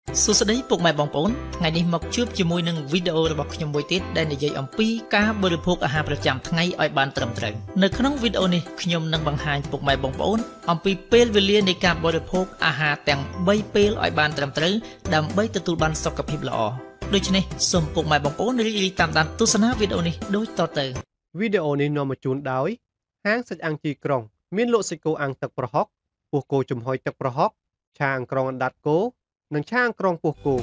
សួស្តីពុកម៉ែបងប្អូនថ្ងៃនេះមកជួបជាមួយនឹងវីដេអូរបស់ខ្ញុំមួយទៀតដែលនិយាយអំពីការបរិភោគអាហារប្រចាំថ្ងៃឲ្យបានត្រឹមត្រូវនៅក្នុងវីដេអូនេះខ្ញុំនឹងបង្ហាញពុកម៉ែបងប្អូនអំពីពេលវេលានៃការបរិភោគអាហារទាំង3ពេលឲ្យបានត្រឹមត្រូវដើម្បីទទួលបានសុខភាពល្អដូច្នេះសូមពុកម៉ែបងប្អូនរីករាយតាមដានទស្សនាវីដេអូនេះដូចតទៅវីដេអូនេះនាំមកជូនដោយហាងសាច់អាំងជីក្រុងមានលក់សាច់គោអាំងទឹកប្រហុកពោះគោចំហុយទឹកប្រហុកឆាអង្ក្រងអណ្ដាតគោនិងឆាអង្ក្រងពោះគោ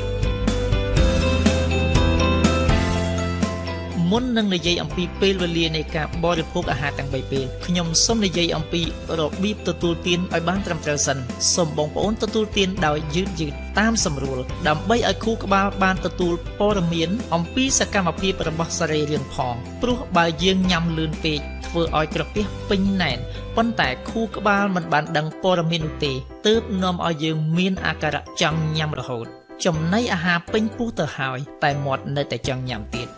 មុននឹងនិយាយអំពីពេលវេលានៃការបរិភោគអាហារទាំង3ពេលខ្ញុំសូមនិយាយអំពីរបៀបទទួលទានឲ្យបានត្រឹមត្រូវសិនសូមបងប្អូនទទួលទានដោយយឺតតាមសម្រួលដើម្បីឲ្យខួរក្បាលបានទទួលព័ត៌មានអំពីសកម្មភាពរបស់សរីរាង្គផងព្រោះបើយើងញ៉ាំលឿនពេកធ្វើឲ្យក្រពះពេញណែនប៉ុន្តែខួរក្បាលមិនបានដឹងព័ត៌មាននោះទេទើបនាំឲ្យយើងមានអាការៈចង់ញ៉ាំរហូតចំណីអាហារពេញពោះទៅហើយតែមាត់នៅតែចង់ញ៉ាំទៀ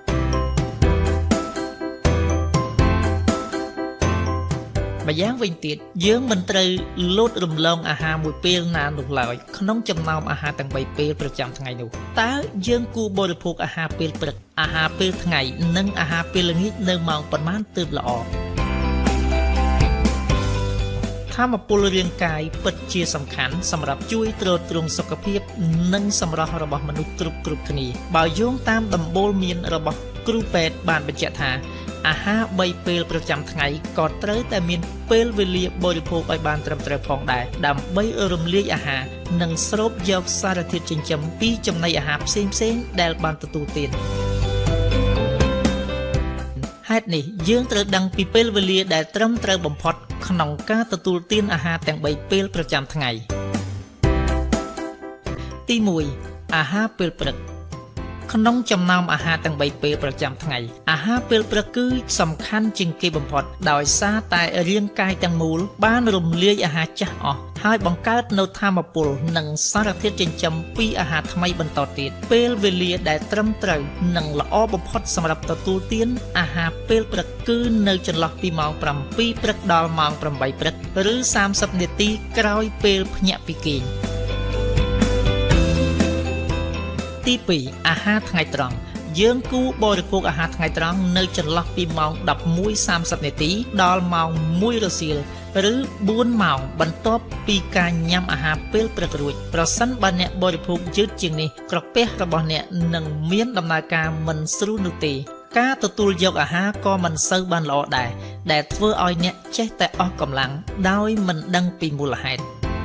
តម្យ៉ាងវិញទៀតយើងមិនត្រូវលោតរំលងអាហារមួយពេលណានោះឡើយក្នុងចំណោមអាហារទាំង3ពេលប្រចាំថ្ងៃនោះតើយើងគួរបរិភោគអាហារពេលព្រឹកអាហារពេលថ្ងៃនិងអាហារពេលល្ងាចនៅម៉ោងប៉ុន្មានទើបល្អថាមពលរាងកាយពិតជាសំខាន់សម្រាប់ជួយទ្រទ្រង់សុខភាពនិងសម្រស់របស់មនុស្សគ្រប់គ្នាបើយោងតាមដំបូលមានរបស់គ្រូពេទ្យបានបញ្ជាក់ថាអាហារ3ពេលប្រចាំថ្ងៃក៏ត្រូវតែមានពេលវេលាបរិភោគឲ្យបានត្រឹមត្រូវផងដែរដើម្បីរំលាយអាហារនិងស្រូបយកសារធាតុចិញ្ចឹមពីចំណីអាហារផ្សេងដែលបានទទួលទានហេតុនេះយើងត្រូវដឹងពីពេលវេលាដែលត្រឹមត្រូវបំផុតក្នុងការទទួលទានអាហារទាំង3ពេលប្រចាំថ្ងៃទី1អាហារពេលព្រឹកក្នុងចំណោមអាហារទាំង3ពេលប្រចាំថ្ងៃអាហារពេលព្រឹកគឺសំខាន់ជាងគេបំផុតដោយសារតែរាងកាយទាំងមូលបានរំលាយអាហារចាស់អស់ហើយបង្កើតនូវថាមពលនិងសារធាតុចិញ្ចឹមពីអាហារថ្មីបន្តទៀតពេលវេលាដែលត្រឹមត្រូវនិងល្អបំផុតសម្រាប់ទទួលទានអាហារពេលព្រឹកគឺនៅចន្លោះពីម៉ោង7ព្រឹកដល់ម៉ោង8ព្រឹកឬ30នាទីក្រោយពេលភ្ញាក់ពីគេងទី2អាហារថ្ងៃត្រង់យើងគួរបរិភោគអាហារថ្ងៃត្រង់នៅចន្លោះពីម៉ោង 11:30 នាទីដល់ម៉ោង 1 រសៀលឬ 4 ម៉ោងបន្ទាប់ពីការញ៉ាំអាហារពេលព្រឹករួចប្រសិនបើអ្នកបរិភោគយឺតជាងនេះក្រពះរបស់អ្នកនឹងមានដំណើរការមិនស្រួលនោះទេការទទួលយកអាហារក៏មិនសូវបានល្អដែរដែលធ្វើឲ្យអ្នកចេះតែអស់កម្លាំងដោយមិនដឹងពីមូលហេតុ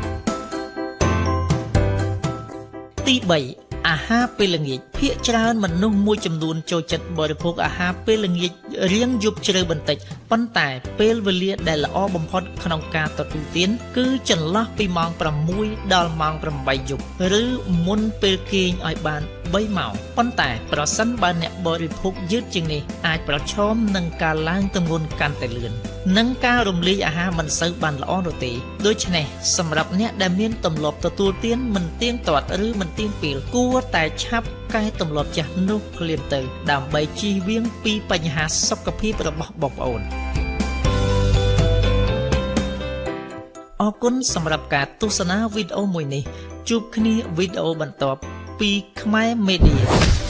ទី3អាហារពេលល្ងាចភាគច្រើនមនុស្សមួយចំនួនចូលចិត្តបរិភោគអាហារពេលល្ងាចរៀងយប់ជ្រៅបន្តិចប៉ុន្តែពេលវេលាដែលល្អបំផុតក្នុងការទទួលទានគឺចន្លោះពីម៉ោង6ដល់ម៉ោង8យប់ឬមុនពេលគេងឲ្យបាន3ម៉ោងប៉ុន្តែប្រសិនបើអ្នកបរិភោគយឺតជាងនេះអាចប្រឈមនឹងការឡើងទម្ងន់កាន់តែលឿននិងការរំលាយអាហារមិនសូវបានល្អនោះទេដូច្នេះសម្រាប់អ្នកដែលមានទម្លាប់ទទួលទានមិនទៀងទាត់ឬមិនទៀងពេលគួរតែឆាប់កែទម្លាប់ចាស់នោះភ្លាមទៅដើម្បីជៀសវាងពីបញ្ហាសុខភាពរបស់បងប្អូនអរគុណសម្រាប់ការទស្សនាវីដេអូមួយនេះជួបគ្នាវីដេអូបន្ទាប់ពីខ្មែរ Media